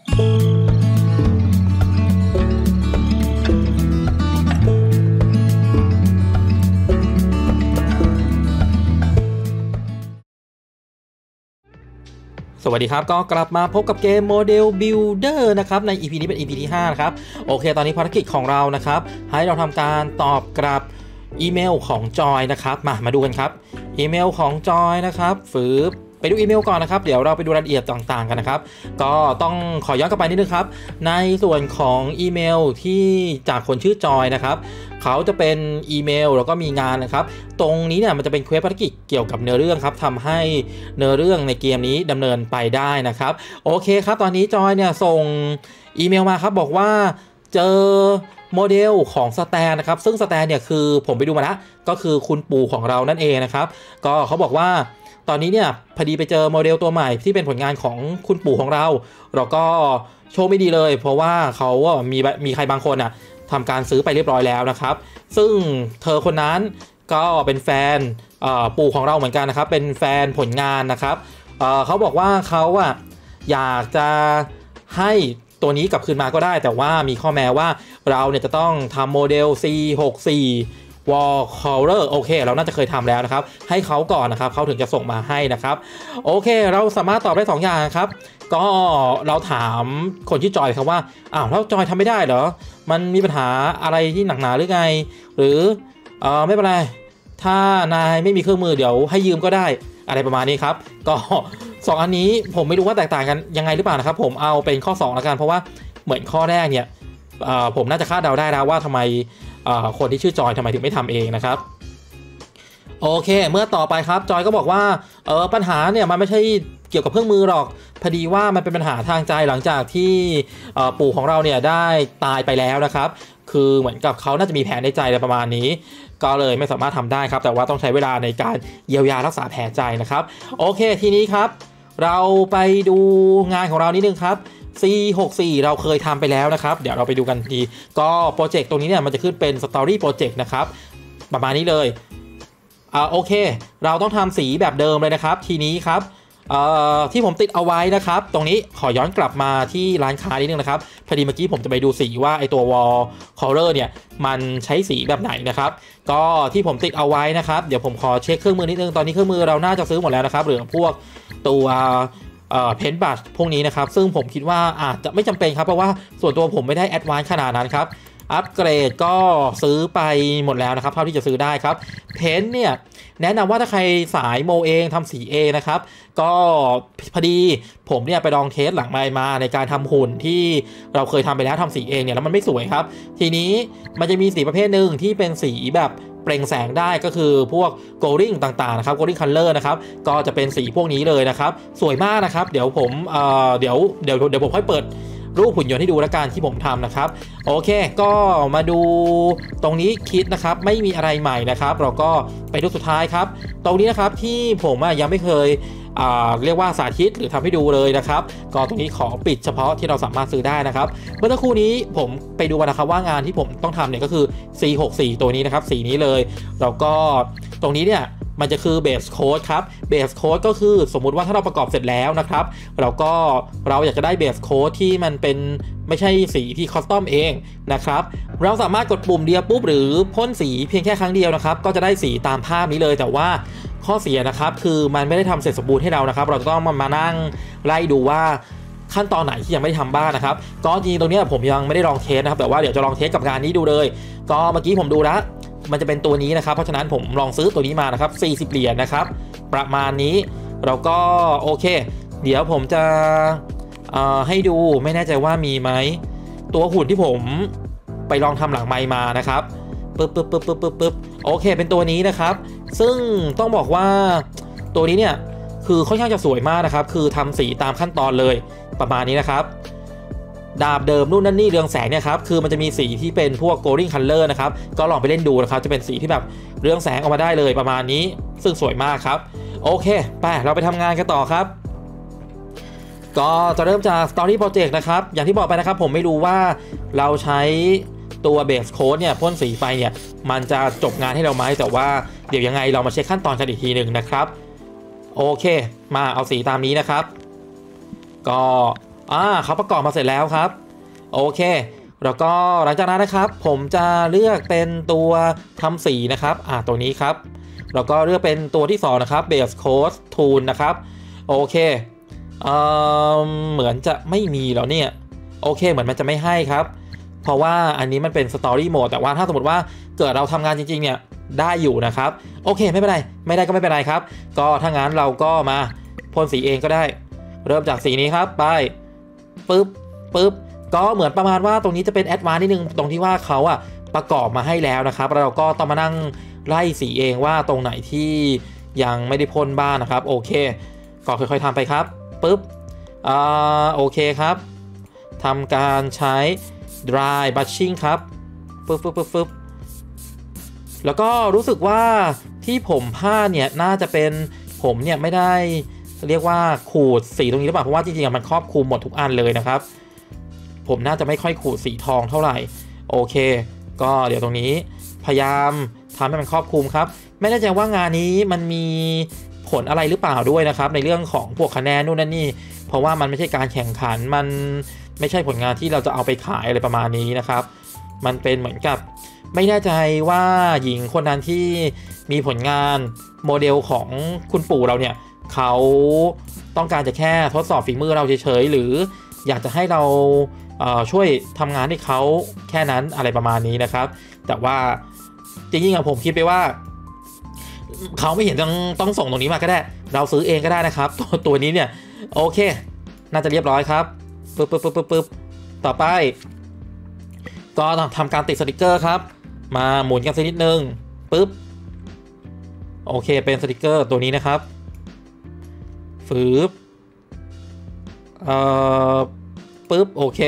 สวัสดีครับก็กลับมาพบกับเกมโมเดลบิลเดอร์นะครับใน EP นี้เป็น EP ที่5นะครับโอเคตอนนี้ภารกิจของเรานะครับให้เราทำการตอบกลับอีเมลของจอยนะครับมาดูกันครับอีเมลของจอยนะครับไปดูอีเมลก่อนนะครับเดี๋ยวเราไปดูรายละเอียดต่างๆกันนะครับก็ต้องขอย้อนกลับไปนิดนึงครับในส่วนของอีเมลที่จากคนชื่อจอยนะครับเขาจะเป็นอีเมลแล้วก็มีงานนะครับตรงนี้เนี่ยมันจะเป็นเควสภารกิจเกี่ยวกับเนื้อเรื่องครับทำให้เนื้อเรื่องในเกมนี้ดำเนินไปได้นะครับโอเคครับตอนนี้จอยเนี่ยส่งอีเมลมาครับบอกว่าเจอโมเดลของสแตนนะครับซึ่งสแตนเนี่ยคือผมไปดูมาแล้วก็คือคุณปู่ของเรานั่นเองนะครับก็เขาบอกว่าตอนนี้เนี่ยพอดีไปเจอโมเดลตัวใหม่ที่เป็นผลงานของคุณปู่ของเราก็โชคไม่ดีเลยเพราะว่าเขามีใครบางคนอ่ะทำการซื้อไปเรียบร้อยแล้วนะครับซึ่งเธอคนนั้นก็เป็นแฟนปู่ของเราเหมือนกันนะครับเป็นแฟนผลงานนะครับเขาบอกว่าเขาอ่ะอยากจะให้ตัวนี้กลับคืนมาก็ได้แต่ว่ามีข้อแม้ว่าเราเนี่ยจะต้องทำโมเดล C64 Wall Crawler โอเคเราน่าจะเคยทำแล้วนะครับให้เขาก่อนนะครับเขาถึงจะส่งมาให้นะครับโอเคเราสามารถตอบได้2อย่างครับก็เราถามคนที่จอยครับว่าแล้วจอยทำไม่ได้เหรอมันมีปัญหาอะไรที่หนักหนาหรือไงหรือไม่เป็นไรถ้านายไม่มีเครื่องมือเดี๋ยวให้ยืมก็ได้อะไรประมาณนี้ครับก็2อันนี้ผมไม่รู้ว่าแตกต่างกันยังไงหรือเปล่านะครับผมเอาเป็นข้อ2แล้วกันเพราะว่าเหมือนข้อแรกเนี่ยผมน่าจะคาดเดาได้แล้วว่าทำไมคนที่ชื่อจอยทำไมถึงไม่ทำเองนะครับโอเคเมื่อต่อไปครับจอยก็บอกว่าปัญหาเนี่ยมันไม่ใช่เกี่ยวกับเครื่องมือหรอกพอดีว่ามันเป็นปัญหาทางใจหลังจากที่ปู่ของเราเนี่ยได้ตายไปแล้วนะครับคือเหมือนกับเขาน่าจะมีแผลในใจอะไรประมาณนี้ก็เลยไม่สามารถทำได้ครับแต่ว่าต้องใช้เวลาในการเยียวยารักษาแผลใจนะครับโอเคทีนี้ครับเราไปดูงานของเรานิดนึงครับC64 เราเคยทำไปแล้วนะครับเดี๋ยวเราไปดูกันทีก็โปรเจกต์ตรงนี้เนี่ยมันจะขึ้นเป็น Story Project นะครับประมาณนี้เลยโอเคเราต้องทำสีแบบเดิมเลยนะครับทีนี้ครับที่ผมติดเอาไว้นะครับตรงนี้ขอย้อนกลับมาที่ร้านค้านิดนึงนะครับพอดีเมื่อกี้ผมจะไปดูสีว่าไอตัว Wall Color เนี่ยมันใช้สีแบบไหนนะครับก็ที่ผมติดเอาไว้นะครับเดี๋ยวผมขอเช็คเครื่องมือนิดนึงตอนนี้เครื่องมือเราน่าจะซื้อหมดแล้วนะครับเหลือพวกตัวเพนท์บัชพวกนี้นะครับซึ่งผมคิดว่าอาจจะไม่จำเป็นครับเพราะว่าส่วนตัวผมไม่ได้แอดวานซ์ขนาดนั้นครับอัปเกรดก็ซื้อไปหมดแล้วนะครับเท่าที่จะซื้อได้ครับเพนท์เนี่ยแนะนำว่าถ้าใครสายโมเองทำสีเองนะครับก็พอดีผมเนี่ยไปลองเทสหลังไมค์มาในการทำหุ่นที่เราเคยทำไปแล้วทำสีเองเนี่ยแล้วมันไม่สวยครับทีนี้มันจะมีสีประเภทหนึ่งที่เป็นสีแบบเปล่งแสงได้ก็คือพวกโกลดิ้งต่างๆนะครับโกลดิ้งคัลเลอร์นะครับก็จะเป็นสีพวกนี้เลยนะครับสวยมากนะครับเดี๋ยวผมเดี๋ยวผมค่อยเปิดรูปหุ่นยนต์ให้ดูแล้วกันที่ผมทำนะครับโอเคก็มาดูตรงนี้คิดนะครับไม่มีอะไรใหม่นะครับเราก็ไปดูสุดท้ายครับตรงนี้นะครับที่ผมยังไม่เคยเรียกว่าสาธิตหรือทำให้ดูเลยนะครับก็ตรงนี้ขอปิดเฉพาะที่เราสามารถซื้อได้นะครับเมื่อสักครู่นี้ผมไปดูนะครับว่างานที่ผมต้องทำเนี่ยก็คือ C64 ตัวนี้นะครับสีนี้เลยแล้วก็ตรงนี้เนี่ยมันจะคือเบสโค้ดครับเบสโค้ดก็คือสมมุติว่าถ้าเราประกอบเสร็จแล้วนะครับเราอยากจะได้เบสโค้ดที่มันเป็นไม่ใช่สีที่คอสตอมเองนะครับเราสามารถกดปุ่มเดียวปุ๊บหรือพ่นสีเพียงแค่ครั้งเดียวนะครับก็จะได้สีตามภาพนี้เลยแต่ว่าข้อเสียนะครับคือมันไม่ได้ทำเสร็จสมบูรณ์ให้เรานะครับเราจะต้องมานั่งไล่ดูว่าขั้นตอนไหนที่ยังไม่ได้ทำบ้างนะครับก็จริงตรงนี้ผมยังไม่ได้ลองเทสนะครับแต่ว่าเดี๋ยวจะลองเทสกับงานนี้ดูเลยก็เมื่อกี้ผมดูแล้วมันจะเป็นตัวนี้นะครับเพราะฉะนั้นผมลองซื้อตัวนี้มานะครับ40 เหรียญนะครับประมาณนี้เราก็โอเคเดี๋ยวผมจะให้ดูไม่แน่ใจว่ามีไหมตัวหุ่นที่ผมไปลองทำหลังไมค์มานะครับปึ๊บโอเคเป็นตัวนี้นะครับซึ่งต้องบอกว่าตัวนี้เนี่ยคือค่อนข้างจะสวยมากนะครับคือทำสีตามขั้นตอนเลยประมาณนี้นะครับดาบเดิมนู่นนั่นนี่เรืองแสงเนี่ยครับคือมันจะมีสีที่เป็นพวก golden color นะครับก็ลองไปเล่นดูนะครับจะเป็นสีที่แบบเรืองแสงออกมาได้เลยประมาณนี้ซึ่งสวยมากครับโอเคไปเราไปทำงานกันต่อครับก็จะเริ่มจาก story project นะครับอย่างที่บอกไปนะครับผมไม่รู้ว่าเราใช้ตัว base code เนี่ยพ่นสีไปเนี่ยมันจะจบงานให้เราไหมแต่ว่าเดี๋ยวยังไงเรามาเช็คขั้นตอนกันอีกทีหนึ่งนะครับโอเคมาเอาสีตามนี้นะครับก็เขาประกอบมาเสร็จแล้วครับโอเคแล้วก็หลังจากนั้นนะครับผมจะเลือกเป็นตัวทำสีนะครับตัวนี้ครับแล้วก็เลือกเป็นตัวที่2นะครับ Base Coat Tool นะครับโอเคเหมือนจะไม่มีแล้วเนี่ยโอเคเหมือนมันจะไม่ให้ครับเพราะว่าอันนี้มันเป็น Story Mode แต่ว่าถ้าสมมติว่าเกิดเราทำงานจริงๆเนี่ยได้อยู่นะครับโอเคไม่เป็นไรไม่ได้ก็ไม่เป็นไรครับก็ถ้างั้นเราก็มาพ่นสีเองก็ได้เริ่มจากสีนี้ครับไปปึ๊บก็เหมือนประมาณว่าตรงนี้จะเป็นแอดวานซ์นิดนึงตรงที่ว่าเขาประกอบมาให้แล้วนะครับแล้วเราก็ต้องมานั่งไล่สีเองว่าตรงไหนที่ยังไม่ได้พ่นบ้างนะครับโอเคก็ค่อยๆทำไปครับปึ๊บโอเคครับทำการใช้ dry brushing ครับปึ๊บแล้วก็รู้สึกว่าที่ผมผ้าเนี่ยน่าจะเป็นผมเนี่ยไม่ได้เรียกว่าขูดสีตรงนี้หรือเปล่าเพราะว่าจริงๆมันครอบคลุมหมดทุกอันเลยนะครับผมน่าจะไม่ค่อยขูดสีทองเท่าไหร่โอเคก็เดี๋ยวตรงนี้พยายามทำให้มันครอบคลุมครับไม่แน่ใจว่างานนี้มันมีผลอะไรหรือเปล่าด้วยนะครับในเรื่องของพวกคะแนนนู่นนั่นนี่เพราะว่ามันไม่ใช่การแข่งขันมันไม่ใช่ผลงานที่เราจะเอาไปขายอะไรประมาณนี้นะครับมันเป็นเหมือนกับไม่แน่ใจว่าหญิงคนนั้นที่มีผลงานโมเดลของคุณปู่เราเนี่ยเขาต้องการจะแค่ทดสอบฝีมือเราเฉยๆหรืออยากจะให้เราช่วยทำงานให้เขาแค่นั้นอะไรประมาณนี้นะครับแต่ว่าจริงๆผมคิดไปว่าเขาไม่เห็นต้องส่งตรงนี้มาก็ได้เราซื้อเองก็ได้นะครับตัวนี้เนี่ยโอเคน่าจะเรียบร้อยครับปึ๊บต่อไปก็ทำการติดสติกเกอร์ครับมาหมุนกันสักนิดนึงปึ๊บโอเคเป็นสติกเกอร์ตัวนี้นะครับฟืบปึ๊บโอเค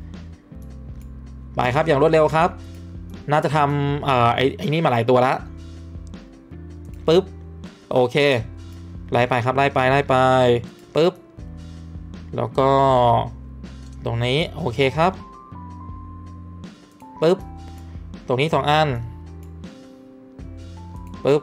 ไปครับอย่างรวดเร็วครับน่าจะทำไอ้นี่มาหลายตัวละปึ๊บโอเคไล่ไปครับไล่ไปปึ๊บแล้วก็ตรงนี้โอเคครับปึ๊บตรงนี้2อันปึ๊บ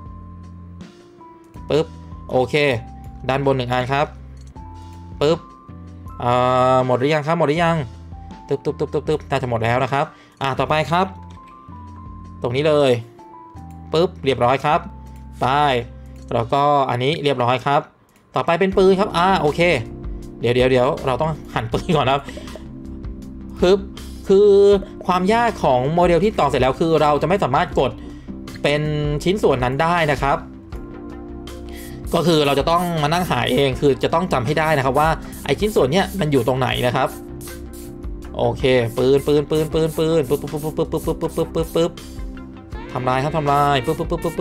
โอเคด้านบน1อันครับปึ๊บหมดหรือยังครับหมดหรือยังตึ๊บน่าจะหมดแล้วนะครับต่อไปครับตรงนี้เลยปึ๊บเรียบร้อยครับไปแล้วก็อันนี้เรียบร้อยครับต่อไปเป็นปืนครับโอเคเดี๋ยวเราต้องหั่นปืนก่อนครับปึ๊บคือความยากของโมเดลที่ต่อเสร็จแล้วคือเราจะไม่สามารถกดเป็นชิ้นส่วนนั้นได้นะครับก็คือเราจะต้องมานั่งหาเองคือจะต้องจำให้ได้นะครับว่าไอชิ้นส่วนเนี้ยมันอยู่ตรงไหนนะครับโอเคปืนปึ๊บทำลายครับทำลายปึ๊บ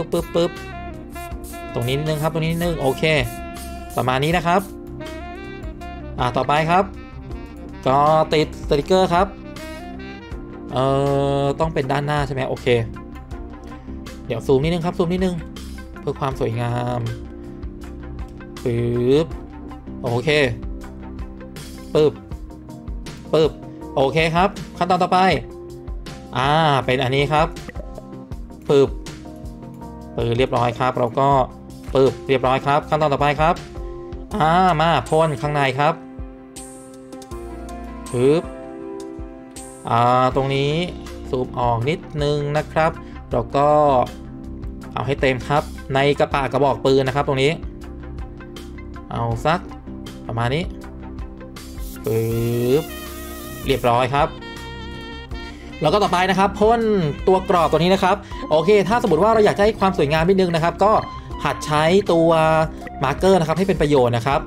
ตรงนี้นิดนึงครับตรงนี้นิดนึงโอเคประมาณนี้นะครับต่อไปครับก็ติดสติกเกอร์ครับต้องเป็นด้านหน้าใช่ไหมโอเคเดี๋ยวซูมนิดนึงครับซูมนิดนึงเพื่อความสวยงามปึ๊บโอเคปึ๊บโอเคครับขั้นตอนต่อไปเป็นอันนี้ครับปึ๊บเรียบร้อยครับเราก็ปึ๊บเรียบร้อยครับขั้นตอนต่อไปครับมาพ่นข้างในครับปึ๊บตรงนี้ซูมออกนิดนึงนะครับเราก็เอาให้เต็มครับในกระบอกปืนนะครับตรงนี้เอาสักประมาณนี้ปึ๊บเรียบร้อยครับแล้วก็ต่อไปนะครับพ่นตัวกรอบตัวนี้นะครับโอเคถ้าสมมติว่าเราอยากจะให้ความสวยงามนิดนึงนะครับก็หัดใช้ตัวมาร์กเกอร์นะครับให้เป็นประโยชน์นะครับ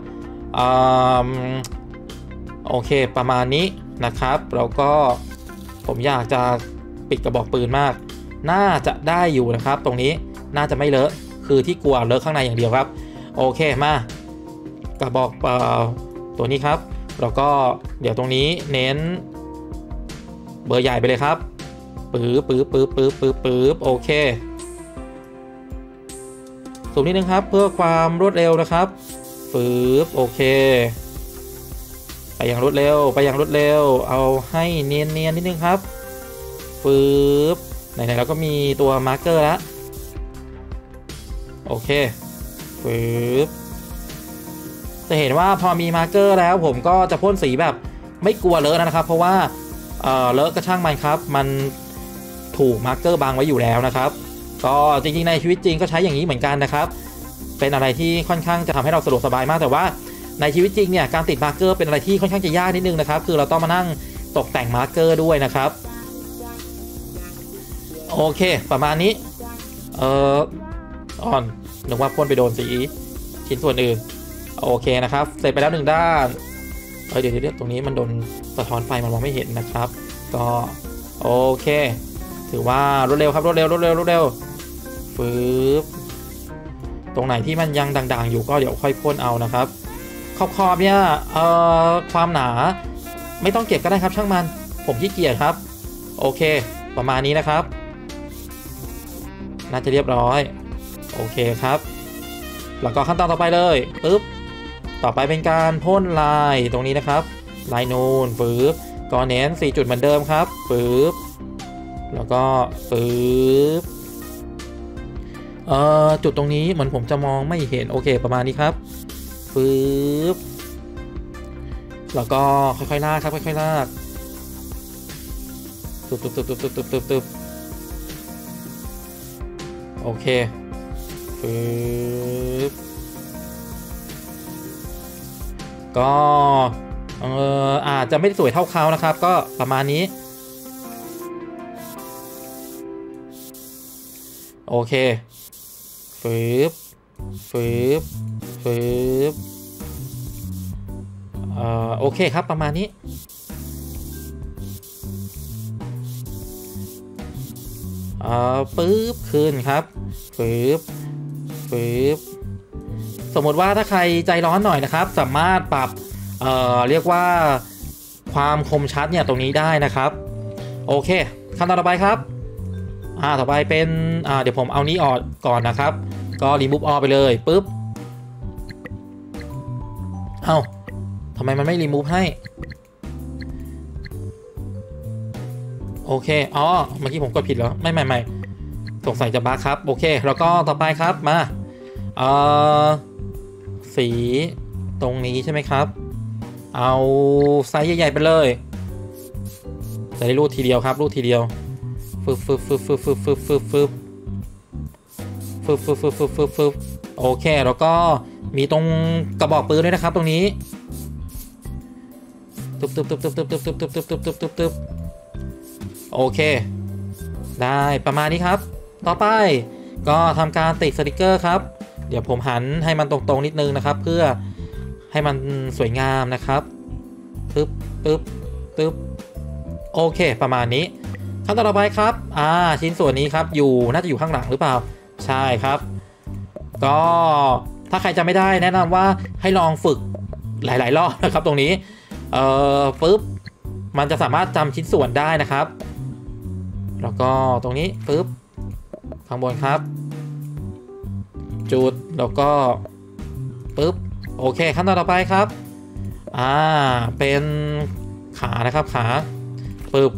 โอเคประมาณนี้นะครับแล้วก็ผมอยากจะปิดกระบอกปืนมากน่าจะได้อยู่นะครับตรงนี้น่าจะไม่เลอะคือที่กลัวเลอะข้างในอย่างเดียวครับโอเคมากระบอกตัวนี้ครับแล้วก็เดี๋ยวตรงนี้เน้นเบอร์ใหญ่ไปเลยครับปึ๊บโอเคซูมนิดนึงครับเพื่อความรวดเร็วนะครับปึ๊บโอเคไปอย่างรวดเร็วเอาให้เนียนนิดนึงครับปึ๊บไหนๆเราก็มีตัวมาร์กเกอร์แล้วโอเคปึ๊บจะเห็นว่าพอมีมาร์กเกอร์แล้วผมก็จะพ่นสีแบบไม่กลัวเลอะนะครับเพราะว่าเลอะก็ช่างมันครับมันถูกมาร์กเกอร์บังไว้อยู่แล้วนะครับก็จริงๆในชีวิตจริงก็ใช้อย่างนี้เหมือนกันนะครับเป็นอะไรที่ค่อนข้างจะทำให้เราสะดวกสบายมากแต่ว่าในชีวิตจริงเนี่ยการติดมาร์กเกอร์เป็นอะไรที่ค่อนข้างจะยากนิดนึงนะครับคือเราต้องมานั่งตกแต่งมาร์กเกอร์ด้วยนะครับโอเคประมาณนี้นึกว่าพ่นไปโดนสีชิ้นส่วนอื่นโอเคนะครับเสร็จไปแล้ว1ด้านเดี๋ยวตรงนี้มันโดนสะท้อนไฟมันมองไม่เห็นนะครับก็โอเคถือว่ารวดเร็วครับรวดเร็วฟืบตรงไหนที่มันยังด่างๆอยู่ก็เดี๋ยวค่อยพ่นเอานะครับขอบเนี่ยความหนาไม่ต้องเก็บก็ได้ครับช่างมันผมขี้เกียจครับโอเคประมาณนี้นะครับน่าจะเรียบร้อยโอเคครับแล้วก็ขั้นตอนต่อไปเลยปึ๊บต่อไปเป็นการพ่นลายตรงนี้นะครับลายนูนฟืบก็เน้น4จุดเหมือนเดิมครับฟืบแล้วก็ฟืบจุดตรงนี้เหมือนผมจะมองไม่เห็นโอเคประมาณนี้ครับฟืบแล้วก็ค่อยๆลากครับค่อยๆลากตึบโอเคฟืบก็อาจจะไม่ได้สวยเท่าเขานะครับก็ประมาณนี้โอเคฟืบโอเคครับประมาณนี้ปึ๊บขึ้นครับฟืบสมมติว่าถ้าใครใจร้อนหน่อยนะครับสามารถปรับเรียกว่าความคมชัดเนี่ยตรงนี้ได้นะครับโอเคขั้นตอนต่อไปครับต่อไปเป็นเดี๋ยวผมเอานี้ออกก่อนนะครับก็รีมูฟออกไปเลยปึ๊บทำไมมันไม่รีมูฟให้โอเคเมื่อกี้ผมกดผิดแล้วไม่สงสัยจะบั๊กครับโอเคแล้วก็ต่อไปครับมาสีตรงนี้ใช่ไหมครับเอาไซส์ใหญ่ๆไปเลยจะได้รูดทีเดียวครับรูดทีเดียวฟึบโอเคแล้วก็มีตรงกระบอกปืนด้วยนะครับตรงนี้ตึบโอเคได้ประมาณนี้ครับต่อไปก็ทำการติดสติกเกอร์ครับเดี๋ยวผมหันให้มันตรงๆนิดนึงนะครับเพื่อให้มันสวยงามนะครับตึบโอเคประมาณนี้ขั้นตอนต่อไปครับชิ้นส่วนนี้ครับน่าจะอยู่ข้างหลังหรือเปล่าใช่ครับก็ถ้าใครจะไม่ได้แนะนำว่าให้ลองฝึกหลายๆรอบนะครับตรงนี้ปึ๊บมันจะสามารถจำชิ้นส่วนได้นะครับแล้วก็ตรงนี้ปึ๊บข้างบนครับจุดแล้วก็ปึ๊บโอเคขั้นตอนต่อไปครับเป็นขานะครับขาปึ๊บ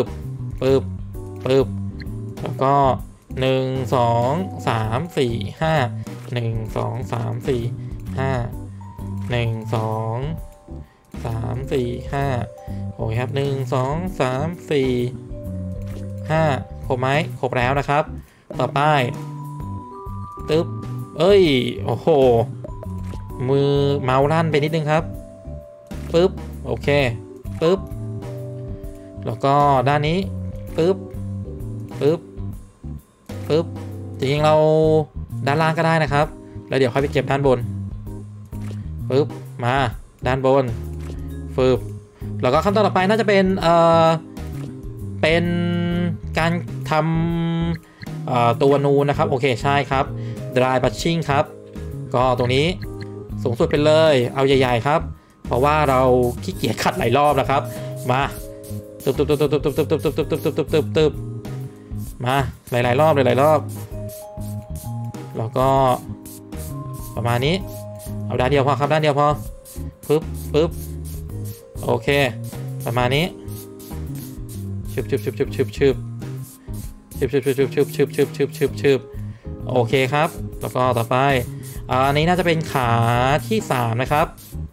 แล้วก็1 2 3 4 5 1 2 3 4 5 1 2 3 4 5โอเคครับ1 2 3 4 5ครบไหมครบแล้วนะครับต่อไปตึ๊บโอ้โหมือเมาส์ลั่นไปนิดนึงครับปึ๊บโอเคปึ๊บแล้วก็ด้านนี้ปึ๊บจริงๆเราด้านล่างก็ได้นะครับแล้วเดี๋ยวค่อยไปเก็บด้านบนปึ๊บมาด้านบนฟืบแล้วก็ขั้นตอนต่อไปน่าจะเป็นการทำตัวนูนนะครับโอเคใช่ครับ dry brushing ครับก็ตรงนี้สูงสุดไปเลยเอาใหญ่ๆครับเพราะว่าเราขี้เกียจขัดหลายรอบนะครับมาตึบมาหลายๆรอบแล้วก็ประมาณนี้เอาด้านเดียวพอครับด้านเดียวพอปึ๊บโอเคประมาณนี้ชึบโอเคครับแล้วก็ต่อไปอันนี้น่าจะเป็นขาที่3นะครับ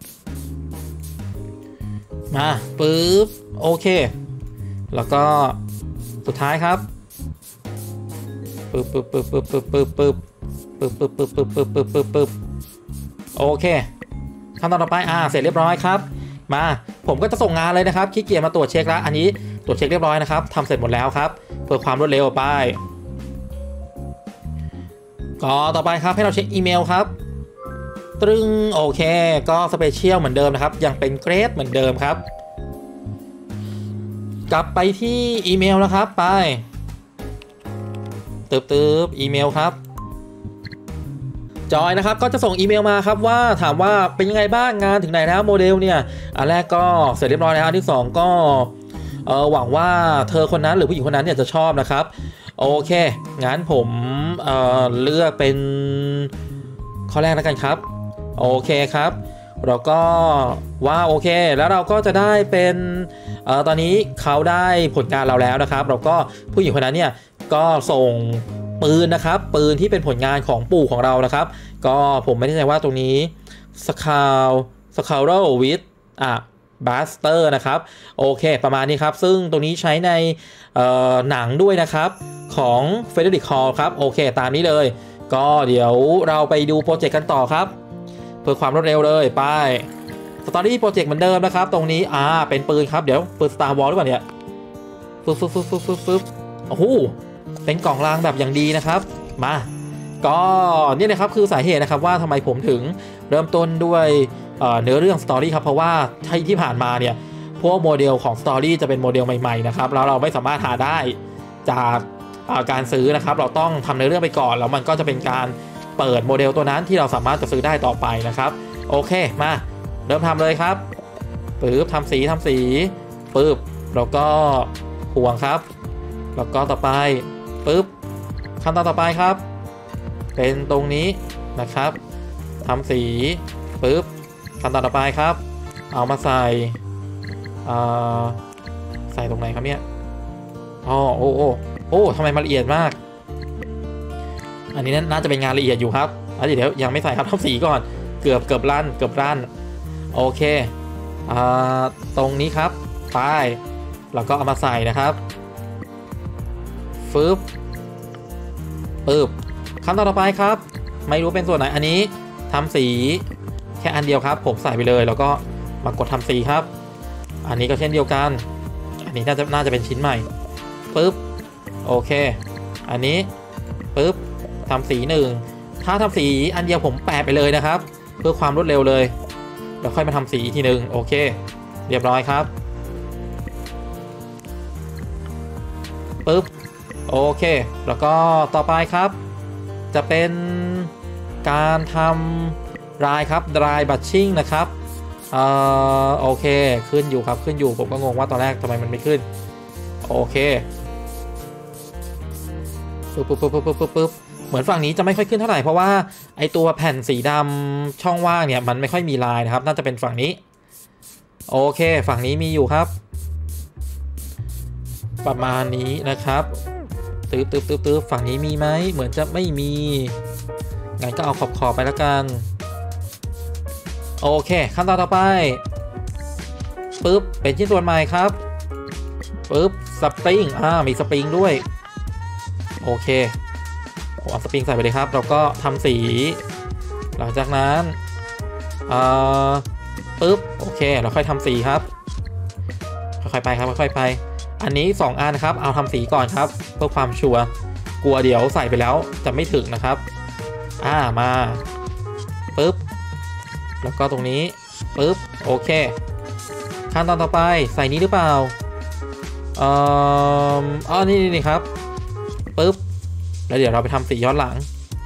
มาปึ๊บโอเคแล้วก็สุดท้ายครับปึ๊บปึ๊บปึ๊บปึ๊บปึ๊บปึ๊บปึ๊บปึ๊บปึ๊บปึ๊บปึ๊บปึ๊บปึ๊บปึ๊บโอเคขั้นตอนต่อไปเสร็จเรียบร้อยครับมาผมก็จะส่งงานเลยนะครับขี้เกียจมาตรวจเช็คแล้วอันนี้ตรวจเช็คเรียบร้อยนะครับทำเสร็จหมดแล้วครับเพื่อความรวดเร็วไปก็ต่อไปครับให้เราเช็คอีเมลครับตรึงโอเคก็สเปเชียลเหมือนเดิมนะครับยังเป็นเกรดเหมือนเดิมครับกลับไปที่อีเมลนะครับไปตึบอีเมลครับจอยนะครับก็จะส่งอีเมลมาครับว่าถามว่าเป็นยังไงบ้างงานถึงไหนแล้วโมเดลเนี่ยอันแรกก็เสร็จเรียบร้อยแล้วอันที่2ก็หวังว่าเธอคนนั้นหรือผู้หญิงคนนั้นเนี่ยจะชอบนะครับโอเคงั้นผมเลือกเป็นข้อแรกแล้วกันครับโอเคครับเราก็ว่าโอเคแล้วเราก็จะได้เป็นตอนนี้เขาได้ผลงานเราแล้วนะครับเราก็ผู้หญิงคนนั้นเนี่ยก็ส่งปืนนะครับปืนที่เป็นผลงานของปู่ของเรานะครับก็ผมไม่แน่ใจว่าตรงนี้สคาร์โรวิทบัสเตอร์นะครับโอเคประมาณนี้ครับซึ่งตรงนี้ใช้ในหนังด้วยนะครับของเฟเดริก ฮอลครับโอเคตามนี้เลยก็เดี๋ยวเราไปดูโปรเจกต์กันต่อครับเพื่อความรวดเร็วเลยไปสตอรี่โปรเจกต์เหมือนเดิมนะครับตรงนี้เป็นปืนครับเดี๋ยวปืน Star Wars หรือเปล่าเนี่ยฟึบโอ้โหเป็นกล่องรางแบบอย่างดีนะครับมาก็นี่นะครับคือสาเหตุนะครับว่าทำไมผมถึงเริ่มต้นด้วยเนื้อเรื่องสตอรี่ครับเพราะว่าที่ผ่านมาเนี่ยพวกโมเดลของสตอรี่จะเป็นโมเดลใหม่ๆนะครับแล้วเราไม่สามารถหาได้จากการซื้อนะครับเราต้องทำในเรื่องไปก่อนแล้วมันก็จะเป็นการเปิดโมเดลตัวนั้นที่เราสามารถจะซื้อได้ต่อไปนะครับโอเคมาเริ่มทำเลยครับปึ๊บทำสีปึ๊บแล้วก็ห่วงครับแล้วก็ต่อไปปึ๊บขั้นตอนต่อไปครับเป็นตรงนี้นะครับทำสีปึ๊บขั้นตอนต่อไปครับเอามาใส่ตรงไหนครับเนี่ยโอ้ทำไมมันละเอียดมากอันนี้น่าจะเป็นงานละเอียดอยู่ครับเดี๋ยวยังไม่ใส่ครับทำสีก่อนเกือบลั่นโอเคตรงนี้ครับไปแล้วก็เอามาใส่นะครับปึ๊บขั้นตอนต่อไปครับไม่รู้เป็นส่วนไหนอันนี้ทำสีแค่อันเดียวครับผมใส่ไปเลยแล้วก็มากดทำสีครับอันนี้ก็เช่นเดียวกันอันนี้น่าจะเป็นชิ้นใหม่ปึ๊บโอเคอันนี้ปึ๊บทำสี1ถ้าทำสีอันเดียวผมแปะไปเลยนะครับเพื่อความรวดเร็วเลยแล้วค่อยมาทำสีทีนึงโอเคเรียบร้อยครับปึ๊บโอเคแล้วก็ต่อไปครับจะเป็นการทำรายครับดรายบัตชิ่งนะครับโอเคขึ้นอยู่ครับขึ้นอยู่ผมก็งงว่าตอนแรกทำไมมันไม่ขึ้นโอเคปึ๊บเหมือนฝั่งนี้จะไม่ค่อยขึ้นเท่าไหร่เพราะว่าไอตัวแผ่นสีดำช่องว่างเนี่ยมันไม่ค่อยมีลายนะครับน่าจะเป็นฝั่งนี้โอเคฝั่งนี้มีอยู่ครับประมาณนี้นะครับตึ๊บฝั่งนี้มีไหมเหมือนจะไม่มีงั้นก็เอาขอบไปแล้วกันโอเคขั้นตอนต่อไปปึ๊บเป็นชิ้นส่วนใหม่ครับปึ๊บสปริงมีสปริงด้วยโอเคผมเอาสปริงใส่ไปเลยครับเราก็ทำสีหลังจากนั้นปึ๊บโอเคเราค่อยทำสีครับค่อยๆไปครับค่อยๆไปอันนี้2อันครับเอาทำสีก่อนครับเพื่อความชัวร์กลัวเดี๋ยวใส่ไปแล้วจะไม่ถึงนะครับมาปึ๊บแล้วก็ตรงนี้ปึ๊บโอเคขั้นตอนต่อไปใส่นี้หรือเปล่านี่ครับปึ๊บแล้วเดี๋ยวเราไปทำสีย้อนหลัง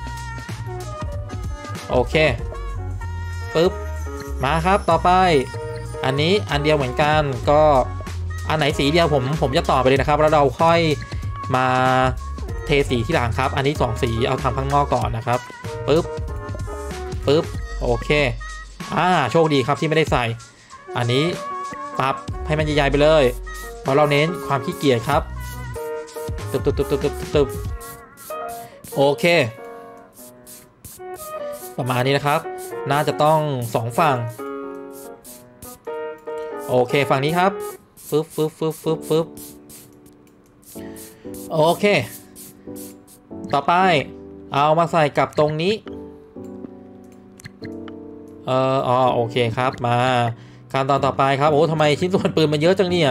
โอเคปึ๊บมาครับต่อไปอันนี้อันเดียวเหมือนกันก็อันไหนสีเดียวผมจะต่อไปเลยนะครับแล้วเราค่อยมาเทสีที่หลังครับอันนี้2สีเอาทำข้างนอกก่อนนะครับปึ๊บโอเคโชคดีครับที่ไม่ได้ใส่อันนี้ปรับให้มันใหญ่ๆไปเลยเพราะเราเน้นความขี้เกียจครับตึบโอเคประมาณนี้นะครับน่าจะต้อง2ฝั่งโอเคฝั่งนี้ครับฟึบโอเคต่อไปเอามาใส่กับตรงนี้โอเคครับมาขั้นตอนต่อไปครับโอ้ทำไมชิ้นส่วนปืนมันเยอะจังเนี่ย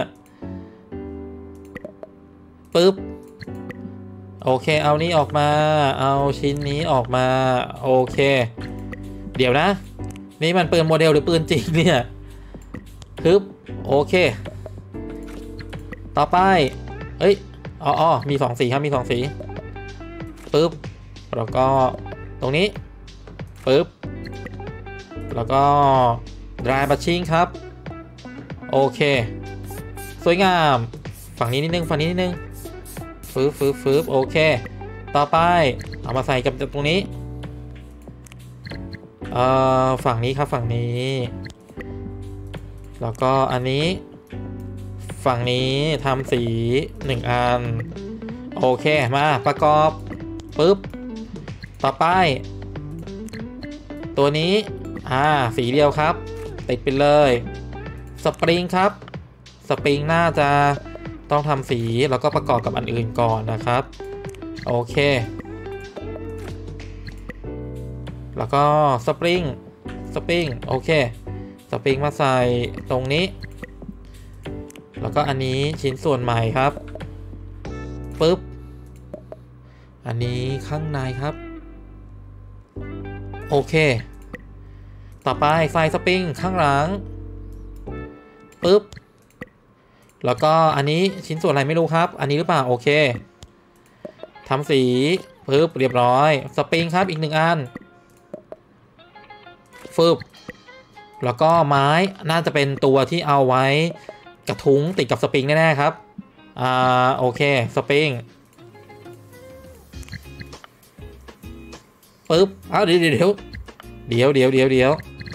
ปึ๊บโอเคเอานี้ออกมาเอาชิ้นนี้ออกมาโอเคเดี๋ยวนะนี่มันปืนโมเดลหรือปืนจริงเนี่ยปึ๊บโอเคต่อไปเอ้ยมี2สีครับมี2สีปึ๊บแล้วก็ตรงนี้ปึ๊บแล้วก็ดรายบัชชิ่งครับโอเคสวยงามฝั่งนี้นิดนึงฝั่งนี้นิดนึงฟึบโอเคต่อไปเอามาใส่กับตรงนี้ฝั่งนี้ครับฝั่งนี้แล้วก็อันนี้ฝั่งนี้ทำสี1อันโอเคมาประกอบปึ๊บต่อไปตัวนี้สีเดียวครับติดไปเลยสปริงครับสปริงน่าจะต้องทำสีแล้วก็ประกอบกับอันอื่นก่อนนะครับโอเคแล้วก็สปริงโอเคสปริงมาใส่ตรงนี้แล้วก็อันนี้ชิ้นส่วนใหม่ครับปึ๊บอันนี้ข้างในครับโอเคต่อไปใส่สปริงข้างหลังปึ๊บแล้วก็อันนี้ชิ้นส่วนอะไรไม่รู้ครับอันนี้หรือเปล่าโอเคทำสีปึ๊บเรียบร้อยสปริงครับอีก1อันฟึบแล้วก็ไม้น่าจะเป็นตัวที่เอาไว้กระทุ้งติดกับสปริงแน่ๆครับโอเคสปริงปึ๊บเดี๋ยว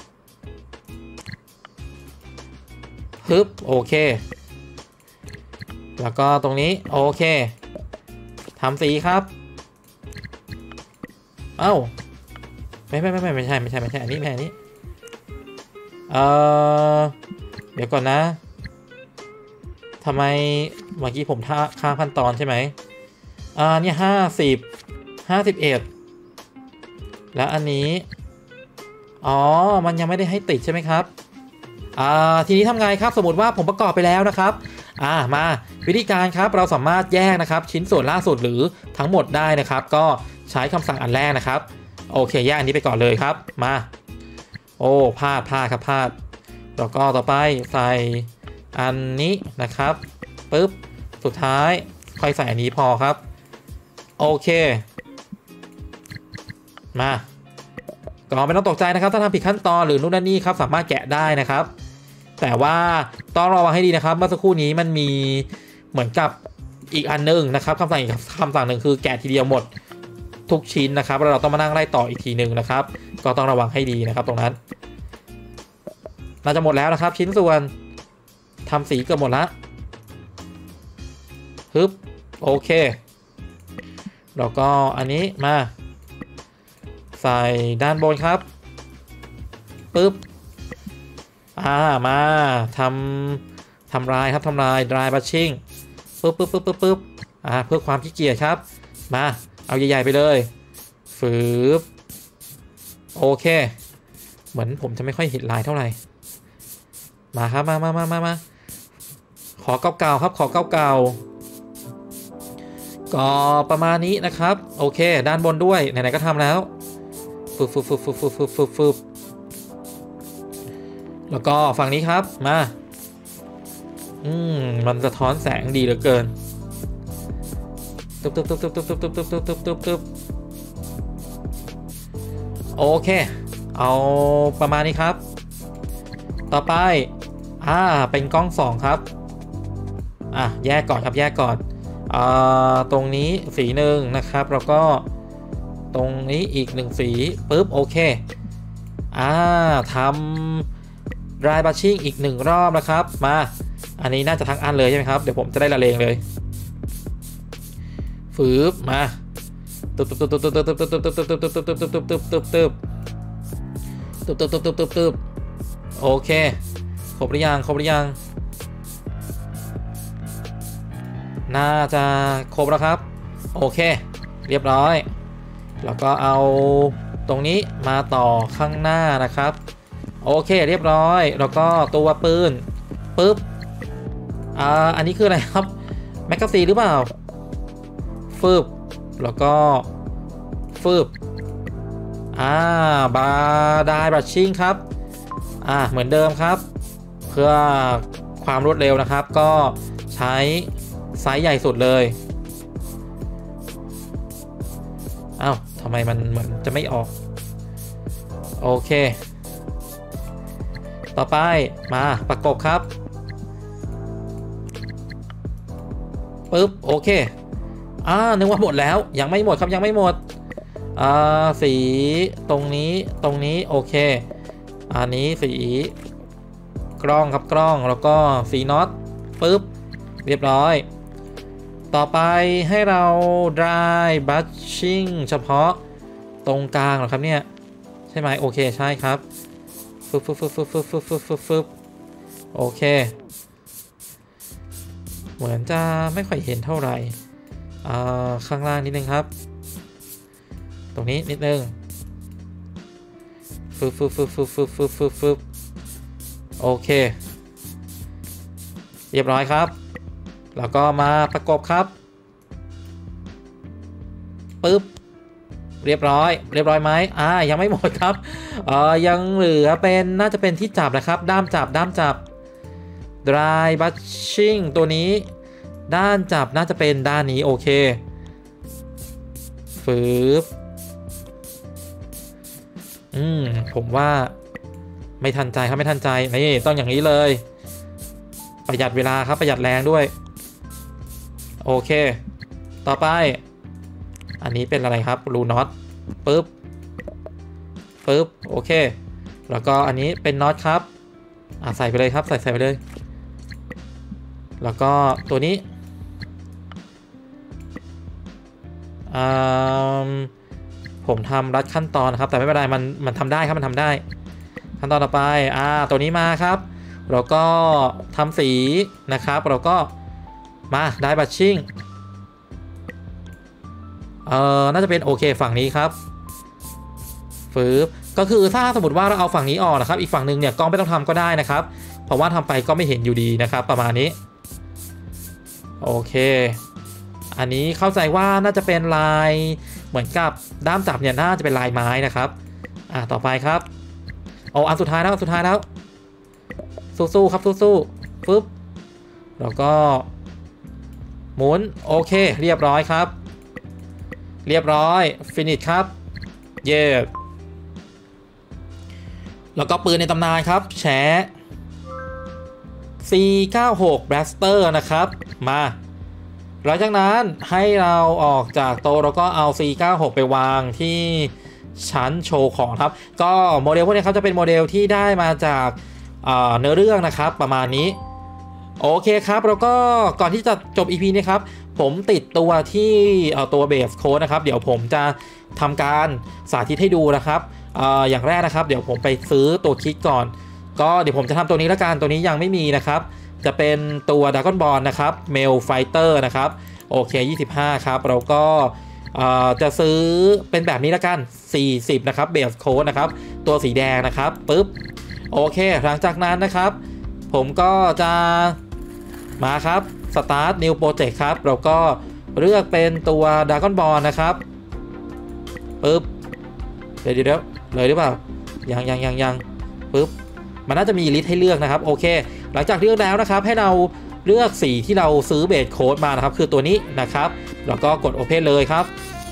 ปึ๊บโอเคแล้วก็ตรงนี้โอเคทำสีครับไม่ใช่อันนี้ไม่อันนี้เดี๋ยวก่อนนะทำไมเมื่อกี้ผมข้ามขั้นตอนใช่ไหมเนี่ย51แล้วอันนี้มันยังไม่ได้ให้ติดใช่ไหมครับทีนี้ทำไงครับสมมติว่าผมประกอบไปแล้วนะครับมาวิธีการครับเราสามารถแยกนะครับชิ้นส่วนล่าสุดหรือทั้งหมดได้นะครับก็ใช้คำสั่งอันแรกนะครับโอเคแยกอันนี้ไปก่อนเลยครับมาพลาดครับพลาดแล้วก็ต่อไปใส่อันนี้นะครับปึ๊บสุดท้ายค่อยใส่อันนี้พอครับโอเคมาก็ไม่ต้องตกใจนะครับถ้าทำผิดขั้นตอนหรือนู่นนั่นนี่ครับสามารถแกะได้นะครับแต่ว่าต้องระวังให้ดีนะครับเมื่อสักครู่นี้มันมีเหมือนกับอีกอันนึงนะครับคำสั่งหนึ่งคือแกะทีเดียวหมดทุกชิ้นนะครับแล้วเราต้องมานั่งไล่ต่ออีกทีหนึ่งนะครับก็ต้องระวังให้ดีนะครับตรงนั้นน่าจะหมดแล้วนะครับชิ้นส่วนทำสีเกือบหมดละฮึบโอเคแล้วก็อันนี้มาใส่ด้านบนครับปึ๊บมาทำลายครับดรายบัชชิ่งปึ๊บเพื่อความขี้เกียจครับมาเอาใหญ่ๆไปเลยฝืบโอเคเหมือนผมจะไม่ค่อยเห็นลายเท่าไหร่มาครับมาขอเก่าๆครับขอเก่าๆก็ประมาณนี้นะครับโอเคด้านบนด้วยไหนๆก็ทำแล้วฟึบแล้วก็ฝั่งนี้ครับมามันสะท้อนแสงดีเหลือเกินตึบโอเคเอาประมาณนี้ครับต่อไปเป็นกล้อง2ครับแยกก่อนครับแยกก่อนตรงนี้สีหนึ่งนะครับแล้วก็ตรงนี้อีก1สีปึ๊บโอเคทำ dry brushing อีก1รอบนะครับมาอันนี้น่าจะทั้งอันเลยใช่ไหมครับเดี๋ยวผมจะได้ละเลงเลยฝืบมาตึบตึบโอเคครบหรือยังน่าจะครบแล้วครับโอเคเรียบร้อยแล้วก็เอาตรงนี้มาต่อข้างหน้านะครับโอเคเรียบร้อยแล้วก็ตัวปืนปึ๊บอันนี้คืออะไรครับแมกกาซีนหรือเปล่าฟืบแล้วก็ฟืบบาดายบรัชชิ่งครับเหมือนเดิมครับเพื่อความรวดเร็วนะครับก็ใช้ไซส์ใหญ่สุดเลยทำไมมันเหมือนจะไม่ออกโอเคต่อไปมาประกบครับปึ๊บโอเคนึกว่าหมดแล้วยังไม่หมดครับยังไม่หมดสีตรงนี้โอเคอันนี้สีกล้องครับกล้องแล้วก็สีน็อตปึ๊บเรียบร้อยต่อไปให้เรา dry brushing เฉพาะตรงกลางเหรอครับเนี่ยใช่ไหมโอเคใช่ครับฟึบโอเคเหมือนจะไม่ค่อยเห็นเท่าไหร่ข้างล่างนิดนึงครับตรงนี้นิดนึงฟึบโอเคเรียบร้อยครับแล้วก็มาประกบครับปึ๊บเรียบร้อยไหมยังไม่หมดครับยังเหลือเป็นน่าจะเป็นที่จับนะครับด้ามจับ dry brushing ตัวนี้ด้านจับน่าจะเป็นด้านนี้โอเคฟืบผมว่าไม่ทันใจครับไม่ทันใจนี่ต้องอย่างนี้เลยประหยัดเวลาครับประหยัดแรงด้วยโอเคต่อไปอันนี้เป็นอะไรครับรูน็อตปึ๊บโอเคแล้วก็อันนี้เป็นน็อตครับใส่ไปเลยครับใส่ไปเลยแล้วก็ตัวนี้ผมทำรัดขั้นตอนนะครับแต่ไม่เป็นไรมันทำได้ครับมันทำได้ขั้นตอนต่อไปตัวนี้มาครับแล้วก็ทำสีนะครับเราก็มาได้บัชชิ่งน่าจะเป็นโอเคฝั่งนี้ครับฟืบก็คือถ้าสมมติว่าเราเอาฝั่งนี้ออกนะครับอีกฝั่งหนึ่งเนี่ยกล้องไม่ต้องทำก็ได้นะครับเพราะว่าทำไปก็ไม่เห็นอยู่ดีนะครับประมาณนี้โอเคอันนี้เข้าใจว่าน่าจะเป็นลายเหมือนกับด้ามจับเนี่ยน่าจะเป็นลายไม้นะครับต่อไปครับอันสุดท้ายแล้วสู้ๆครับสู้ๆปึ๊บแล้วก็หมุนโอเคเรียบร้อยครับเรียบร้อยฟินิชครับเย้แล้วก็ปืนในตำนานครับแฉ C96 Blaster นะครับมาหลังจากนั้นให้เราออกจากโต๊ะแล้วก็เอา C96 ไปวางที่ชั้นโชว์ของครับก็โมเดลพวกนี้ครับจะเป็นโมเดลที่ได้มาจากเนื้อเรื่องนะครับประมาณนี้โอเคครับแล้วก็ก่อนที่จะจบ EP นี้ครับผมติดตัวที่ตัวเบสโค้ดนะครับเดี๋ยวผมจะทำการสาธิตให้ดูนะครับอย่างแรกนะครับเดี๋ยวผมไปซื้อตัวคิดก่อนก็เดี๋ยวผมจะทำตัวนี้ละกันตัวนี้ยังไม่มีนะครับจะเป็นตัว Dragon Ball นะครับ Male Fighter นะครับโอเค25ครับเราก็จะซื้อเป็นแบบนี้ละกัน40นะครับเบสโค้ดนะครับตัวสีแดงนะครับปึ๊บโอเคหลังจากนั้นนะครับผมก็จะมาครับ Start New Project ครับเราก็เลือกเป็นตัว Dragon Ball นะครับปึ๊บเดี๋ยวเลยหรือเปล่ายังปึ๊บมันน่าจะมีลิสต์ให้เลือกนะครับโอเคหลังจากเลือกแล้วนะครับให้เราเลือกสีที่เราซื้อเบสโค้ดมานะครับคือตัวนี้นะครับแล้วก็กด Open เลยครับ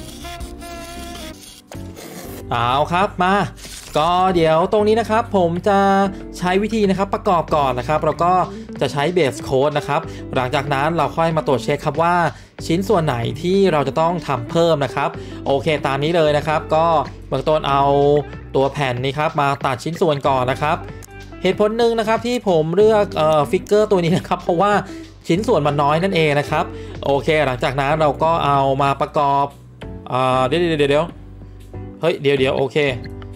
เอาครับมาก็เดี๋ยวตรงนี้นะครับผมจะใช้วิธีนะครับประกอบก่อนนะครับแล้วก็จะใช้เบสโค้ดนะครับหลังจากนั้นเราค่อยมาตรวจเช็คครับว่าชิ้นส่วนไหนที่เราจะต้องทำเพิ่มนะครับโอเคตามนี้เลยนะครับก็เบื้องต้นเอาตัวแผ่นนี้ครับมาตัดชิ้นส่วนก่อนนะครับเหตุผลหนึ่งนะครับที่ผมเลือกฟิกเกอร์ตัวนี้นะครับเพราะว่าชิ้นส่วนมันน้อยนั่นเองนะครับโอเคหลังจากนั้นเราก็เอามาประกอบเดี๋ยวเฮ้ยเดี๋ยวโอเค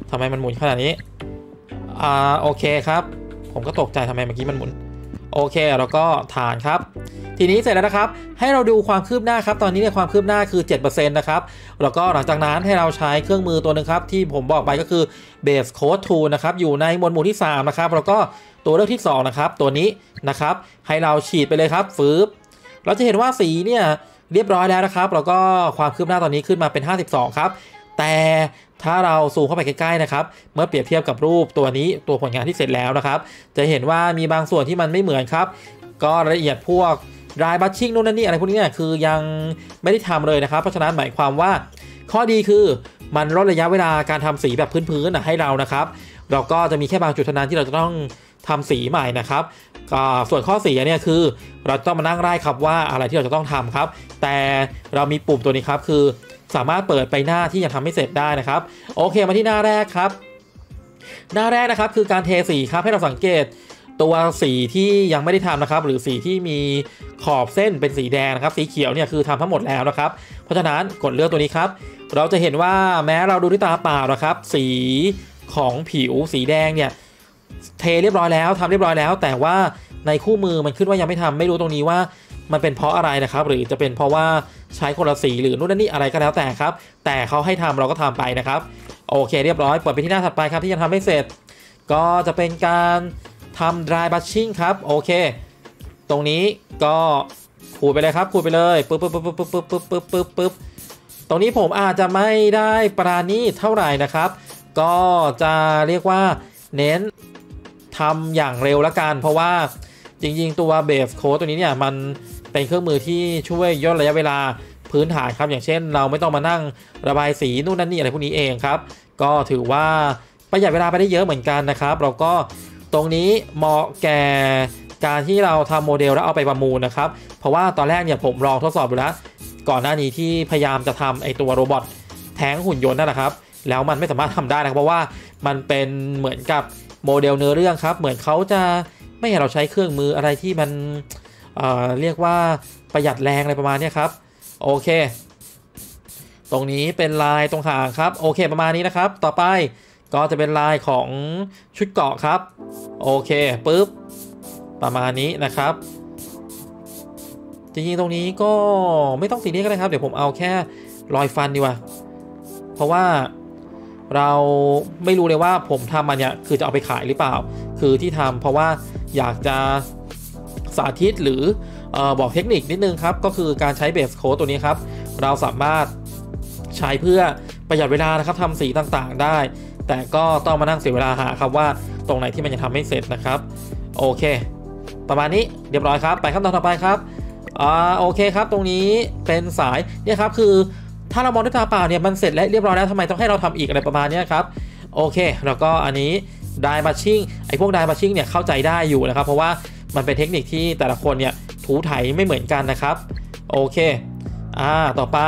ทำไมมันหมุนขนาดนี้โอเคครับผมก็ตกใจทำไมเมื่อกี้มันหมุนโอเคแล้วก็ฐานครับทีนี้เสร็จแล้วนะครับให้เราดูความคืบหน้าครับตอนนี้เนี่ยความคืบหน้าคือ 7% นะครับแล้วก็หลังจากนั้นให้เราใช้เครื่องมือตัวนึงครับที่ผมบอกไปก็คือ Base Code Tool นะครับอยู่ในหมวดหมู่ที่3นะครับแล้วก็ตัวเลือกที่2นะครับตัวนี้นะครับให้เราฉีดไปเลยครับฟืบเราจะเห็นว่าสีเนี่ยเรียบร้อยแล้วนะครับแล้วก็ความคืบหน้าตอนนี้ขึ้นมาเป็น52ครับแต่ถ้าเราซูมเข้าไปใกล้ๆนะครับเมื่อเปรียบเทียบกับรูปตัวนี้ตัวผลงานที่เสร็จแล้วนะครับจะเห็นว่ามีบางส่วนที่มันไม่เหมือนครับก็รายละเอียดพวกรายบัชชิ่งนู่นนั่นนี่อะไรพวกนี้เนี่ยคือยังไม่ได้ทำเลยนะครับเพราะฉะนั้นหมายความว่าข้อดีคือมันลดระยะเวลาการทำสีแบบพื้นๆให้เรานะครับเราก็จะมีแค่บางจุดเท่านั้นที่เราจะต้องทำสีใหม่นะครับส่วนข้อเสียเนี่ยคือเราต้องมานั่งไล่ครับว่าอะไรที่เราจะต้องทำครับแต่เรามีปุ่มตัวนี้ครับคือสามารถเปิดไปหน้าที่ยังทำไม่เสร็จได้นะครับโอเคมาที่หน้าแรกครับหน้าแรกนะครับคือการเทสีครับให้เราสังเกตตัวสีที่ยังไม่ได้ทำนะครับหรือสีที่มีขอบเส้นเป็นสีแดงนะครับสีเขียวเนี่ยคือทำทั้งหมดแล้วนะครับเพราะฉะนั้นกดเลือกตัวนี้ครับเราจะเห็นว่าแม้เราดูด้วยตาเปล่านะครับสีของผิวสีแดงเนี่ยเทเรียบร้อยแล้วทำเรียบร้อยแล้วแต่ว่าในคู่มือมันขึ้นว่ายังไม่ทำไม่รู้ตรงนี้ว่ามันเป็นเพราะอะไรนะครับหรือจะเป็นเพราะว่าใช้คนละสีหรือนู่นนี่อะไรก็แล้วแต่ครับแต่เขาให้ทำเราก็ทำไปนะครับโอเคเรียบร้อยเปิดไปที่หน้าถัดไปครับที่ยังทำไม่เสร็จก็จะเป็นการทำ dry brushing ครับโอเคตรงนี้ก็ขูดไปเลยครับขูดไปเลยปึ๊บปึ๊บปึ๊บปึ๊บปึ๊บปึ๊บปึ๊บปึ๊บปึ๊บตรงนี้ผมอาจจะไม่ได้ปราณีตเท่าไหร่นะครับก็จะเรียกว่าเน้นทำอย่างเร็วละกันเพราะว่าจริงๆตัว Base Code ตัวนี้เนี่ยมันเป็นเครื่องมือที่ช่วยย่นระยะเวลาพื้นฐานครับอย่างเช่นเราไม่ต้องมานั่งระบายสีนู่นนั่นนี่อะไรพวกนี้เองครับก็ถือว่าประหยัดเวลาไปได้เยอะเหมือนกันนะครับแล้วก็ตรงนี้เหมาะแก่การที่เราทำโมเดลแล้วเอาไปประมูลนะครับเพราะว่าตอนแรกเนี่ยผมลองทดสอบดูแล้วก่อนหน้านี้ที่พยายามจะทำไอตัวโรบอทแท้งหุ่นยนต์นั่นแหละครับแล้วมันไม่สามารถทำได้นะเพราะว่ามันเป็นเหมือนกับโมเดลเนื้อเรื่องครับเหมือนเขาจะไม่ให้เราใช้เครื่องมืออะไรที่มันเรียกว่าประหยัดแรงอะไรประมาณนี้ครับโอเคตรงนี้เป็นลายตรงหางครับโอเคประมาณนี้นะครับต่อไปก็จะเป็นลายของชุดเกราะครับโอเคปึ๊บประมาณนี้นะครับจริงๆตรงนี้ก็ไม่ต้องสีนี้ก็ได้ครับเดี๋ยวผมเอาแค่รอยฟันดีกว่าเพราะว่าเราไม่รู้เลยว่าผมทำมันเนี่ยคือจะเอาไปขายหรือเปล่าคือที่ทำเพราะว่าอยากจะสาธิตหรือบอกเทคนิคนิดนึงครับก็คือการใช้ Base Code ตัวนี้ครับเราสามารถใช้เพื่อประหยัดเวลานะครับทำสีต่างๆได้แต่ก็ต้องมานั่งเสียเวลาหาครับว่าตรงไหนที่มันยังทำไม่เสร็จนะครับโอเคประมาณนี้เรียบร้อยครับไปขั้นตอนต่อไปครับโอเคครับตรงนี้เป็นสายเนี่ยครับคือถ้าเรามองด้วยตาเปล่าเนี่ยมันเสร็จและเรียบร้อยแล้วทำไมต้องให้เราทำอีกอะไรประมาณนี้ครับโอเคแล้วก็อันนี้dry brushingไอพวกdry brushingเนี่ยเข้าใจได้อยู่นะครับเพราะว่ามันเป็นเทคนิคที่แต่ละคนเนี่ยถูไถไม่เหมือนกันนะครับโอเคต่อไป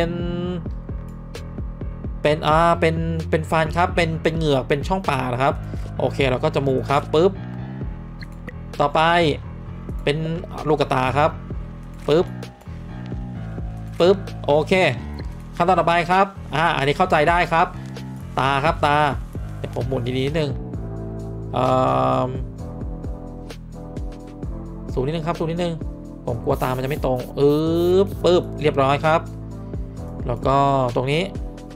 เป็นฟันครับเป็นเหงือกเป็นช่องปากนะครับโอเคเราก็จมูกครับปึ๊บต่อไปเป็นลูกตาครับปึ๊บปึ๊บโอเคขั้นตอนต่อไปครับอันนี้เข้าใจได้ครับตาครับตาเดี๋ยวผมหมุนดีๆนิดนึงสูงนิดนึงครับสูงนิดนึงผมกลัวตามันจะไม่ตรงปึ๊บเรียบร้อยครับแล้วก็ตรงนี้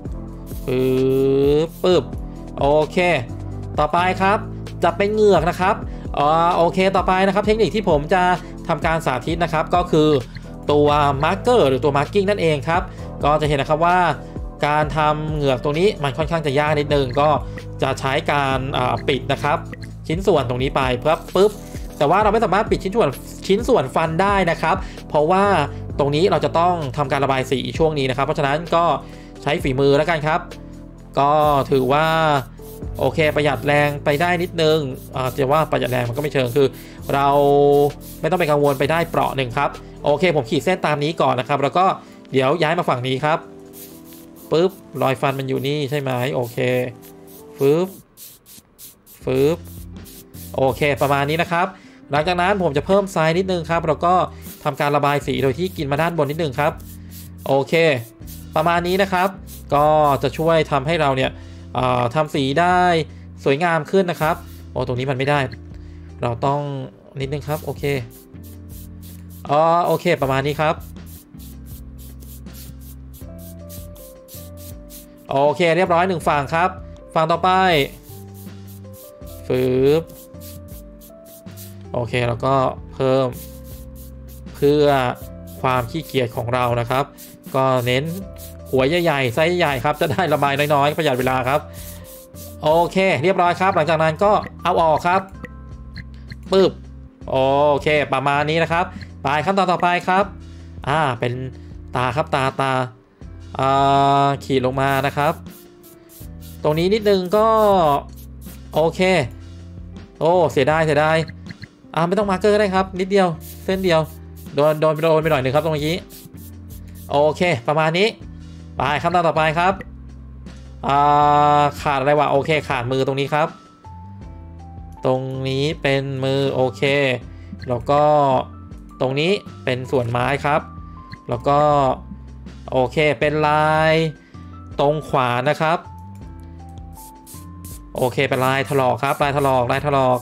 ปึ๊บโอเคต่อไปครับจะเป็นเหงือกนะครับโอเคต่อไปนะครับเทคนิคที่ผมจะทำการสาธิตนะครับก็คือตัวมาร์กเกอร์หรือตัวมาร์กิ้งนั่นเองครับก็จะเห็นนะครับว่าการทำเหงือกตรงนี้มันค่อนข้างจะยากนิดนึงก็จะใช้การปิดนะครับชิ้นส่วนตรงนี้ไปปึ๊บแต่ว่าเราไม่สามารถปิดชิ้นส่วนฟันได้นะครับเพราะว่าตรงนี้เราจะต้องทำการระบายสีช่วงนี้นะครับเพราะฉะนั้นก็ใช้ฝีมือแล้วกันครับก็ถือว่าโอเคประหยัดแรงไปได้นิดนึงจะว่าประหยัดแรงมันก็ไม่เชิงคือเราไม่ต้องไปกังวลไปได้เปราะหนึ่งครับโอเคผมขีดเส้นตามนี้ก่อนนะครับแล้วก็เดี๋ยวย้ายมาฝั่งนี้ครับปึ๊บรอยฟันมันอยู่นี่ใช่ไหมโอเคฟึบโอเคประมาณนี้นะครับหลังจากนั้นผมจะเพิ่มไซส์นิดนึงครับแล้วก็ทำการระบายสีโดยที่กินมาด้านบนนิดนึงครับโอเคประมาณนี้นะครับก็จะช่วยทำให้เราเนี่ยทำสีได้สวยงามขึ้นนะครับโอ้ตรงนี้มันไม่ได้เราต้องนิดนึงครับโอเคโอเคประมาณนี้ครับโอเคเรียบร้อย1ฝั่งครับฝั่งต่อไปฟืบโอเคแล้วก็เพิ่มเพื่อความขี้เกียจของเรานะครับก็เน้นหัวใหญ่ๆไซส์ใหญ่ครับจะได้ระบายน้อยๆประหยัดเวลาครับโอเคเรียบร้อยครับหลังจากนั้นก็เอาออกครับปึ๊บโอเคประมาณนี้นะครับไปขั้นตอนต่อไปครับเป็นตาครับตาขีดลงมานะครับตรงนี้นิดนึงก็โอเคโอ้เสียดายไม่ต้องมาร์กเกอร์ก็ได้ครับนิดเดียวเส้นเดียวโดนไปหน่อยหนึ่งครับตรงนี้โอเคประมาณนี้ไปขั้นตอนต่อไปครับขาดอะไรวะโอเคขาดมือตรงนี้ครับตรงนี้เป็นมือโอเคแล้วก็ตรงนี้เป็นส่วนไม้ครับแล้วก็โอเคเป็นลายตรงขวานะครับโอเคเป็นลายถลอกครับลายถลอก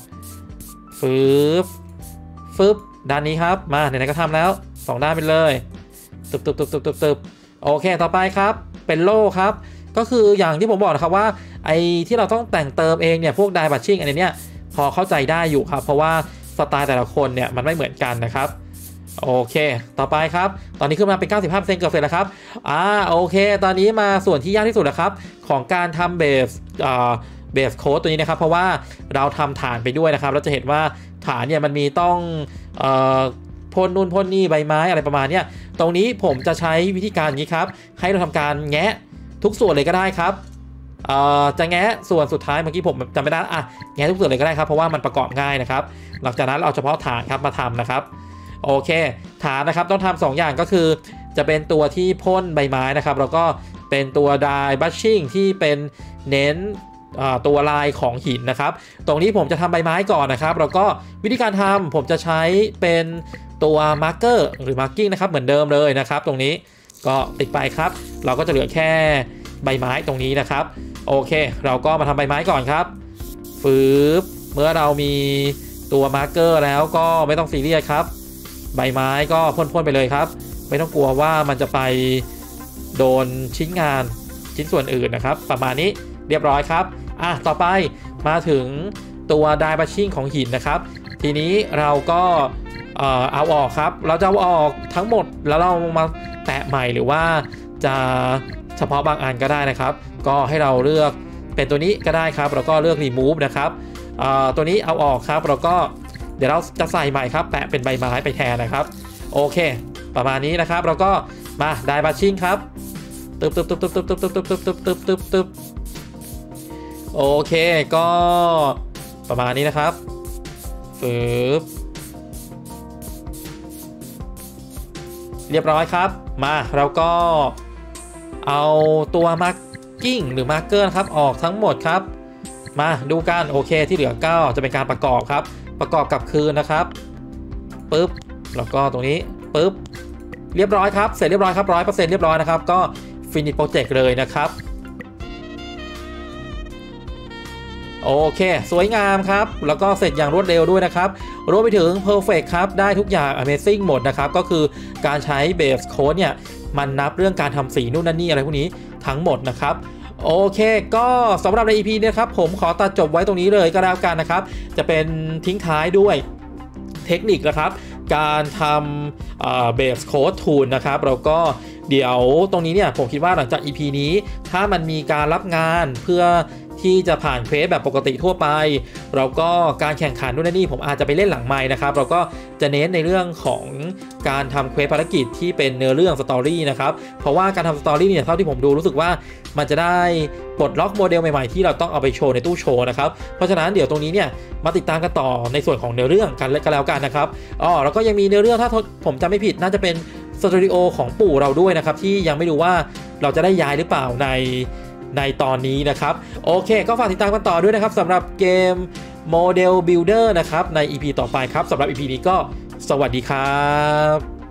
ฟึบด้านนี้ครับมาไหนๆก็ทำแล้ว2ด้านไปเลยตึบโอเคต่อไปครับเป็นโล่ครับก็คืออย่างที่ผมบอกนะครับว่าไอ้ที่เราต้องแต่งเติมเองเนี่ยพวกไดบัชชิ่งอันนี้เนี่ยพอเข้าใจได้อยู่ครับเพราะว่าสไตล์แต่ละคนเนี่ยมันไม่เหมือนกันนะครับโอเคต่อไปครับตอนนี้ขึ้นมาเป็น 95% เกือบเสร็จแล้วครับโอเคตอนนี้มาส่วนที่ยากที่สุดแล้วครับของการทำเบสโค้ดตัวนี้นะครับเพราะว่าเราทำฐานไปด้วยนะครับเราจะเห็นว่าฐานเนี่ยมันมีต้องพ่นนู่นพ่นนี่ใบไม้อะไรประมาณนี้ตรงนี้ผมจะใช้วิธีการนี้ครับให้เราทำการแงะทุกส่วนเลยก็ได้ครับจะแงะส่วนสุดท้ายเมื่อกี้ผมจำไม่ได้แงะทุกส่วนเลยก็ได้ครับเพราะว่ามันประกอบง่ายนะครับหลังจากนั้นเราเอาเฉพาะฐานครับมาทำนะครับโอเคฐานนะครับต้องทำ2อย่างก็คือจะเป็นตัวที่พ่นใบไม้นะครับแล้วก็เป็นตัวไดบัชชิ่งที่เป็นเน้นตัวลายของหินนะครับตรงนี้ผมจะทำใบไม้ก่อนนะครับแล้วก็วิธีการทำผมจะใช้เป็นตัวมาร์กเกอร์หรือมาร์กิ้งนะครับเหมือนเดิมเลยนะครับตรงนี้ก็ติดไปครับเราก็จะเหลือแค่ใบไม้ตรงนี้นะครับโอเคเราก็มาทำใบไม้ก่อนครับเมื่อเรามีตัวมาร์กเกอร์แล้วก็ไม่ต้องซีเรียสครับใบไม้ก็พ่นไปเลยครับไม่ต้องกลัวว่ามันจะไปโดนชิ้นงานชิ้นส่วนอื่นนะครับประมาณนี้เรียบร้อยครับต่อไปมาถึงตัวไดบัชชิ่งของหินนะครับทีนี้เราก็เอาออกครับเราจะเอาออกทั้งหมดแล้วเรามาแตะใหม่หรือว่าจะเฉพาะบางอันก็ได้นะครับก็ให้เราเลือกเป็นตัวนี้ก็ได้ครับแล้วก็เลือก remove นะครับตัวนี้เอาออกครับแล้วก็เดี๋ยวเราจะใส่ใหม่ครับแปะเป็นใบไม้ไปแทนนะครับโอเคประมาณนี้นะครับเราก็มาไดบัชชิ่งครับตึบโอเคก็ประมาณนี้นะครับเรียบร้อยครับมาเราก็เอาตัวมาร์กิ้งหรือมาร์กเกอร์ครับออกทั้งหมดครับมาดูกันโอเคที่เหลือก็จะเป็นการประกอบครับประกอบกับคืนนะครับปึ๊บแล้วก็ตรงนี้ปึ๊บเรียบร้อยครับเสร็จเรียบร้อยครับ 100% เรียบร้อยนะครับก็ฟินิชโปรเจกต์เลยนะครับโอเคสวยงามครับแล้วก็เสร็จอย่างรวดเร็วด้วยนะครับรวมไปถึง Perfect ครับได้ทุกอย่าง Amazing หมดนะครับก็คือการใช้ Base Coat เนี่ยมันนับเรื่องการทำสีนู่นนั่นนี่อะไรพวกนี้ทั้งหมดนะครับโอเคก็สำหรับใน EP นี้ครับผมขอตัดจบไว้ตรงนี้เลยก็แล้วกันนะครับจะเป็นทิ้งท้ายด้วยเทคนิคนะครับการทำBase Coat Tool นะครับแล้วก็เดี๋ยวตรงนี้เนี่ยผมคิดว่าหลังจาก EP นี้ถ้ามันมีการรับงานเพื่อที่จะผ่านเควสแบบปกติทั่วไปเราก็การแข่งขันนู่นนี่ผมอาจจะไปเล่นหลังไมค์นะครับเราก็จะเน้นในเรื่องของการทำเควสภารกิจที่เป็นเนื้อเรื่องสตอรี่นะครับเพราะว่าการทำสตอรี่เนี่ยเท่าที่ผมดูรู้สึกว่ามันจะได้ปลดล็อกโมเดลใหม่ๆที่เราต้องเอาไปโชว์ในตู้โชว์นะครับเพราะฉะนั้นเดี๋ยวตรงนี้เนี่ยมาติดตามกันต่อในส่วนของเนื้อเรื่องกันแล้วกันนะครับแล้วก็ยังมีเนื้อเรื่องถ้าผมจำไม่ผิดน่าจะเป็นสตูดิโอของปู่เราด้วยนะครับที่ยังไม่รู้ว่าเราจะได้ย้ายหรือเปล่าในตอนนี้นะครับโอเคก็ฝากติดตามกันต่อด้วยนะครับสำหรับเกม Model Builder นะครับใน EP ต่อไปครับสำหรับ EP นี้ก็สวัสดีครับ